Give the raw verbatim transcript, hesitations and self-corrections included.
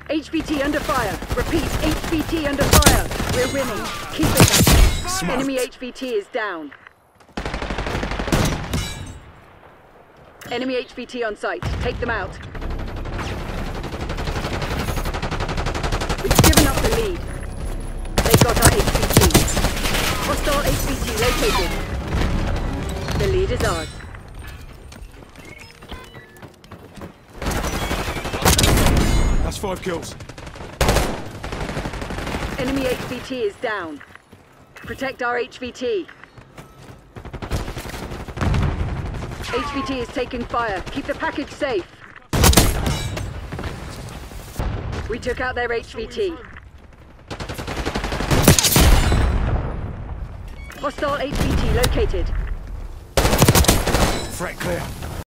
H V T under fire. Repeat, H V T under fire. We're winning. Keep it up. Smart. Enemy H V T is down. Enemy H V T on site. Take them out. We've given up the lead. They got our H V T. Hostile H V T located. The lead is ours. That's five kills. Enemy H V T is down. Protect our H V T. H V T is taking fire. Keep the package safe. We took out their H V T. Hostile H V T located. Threat clear.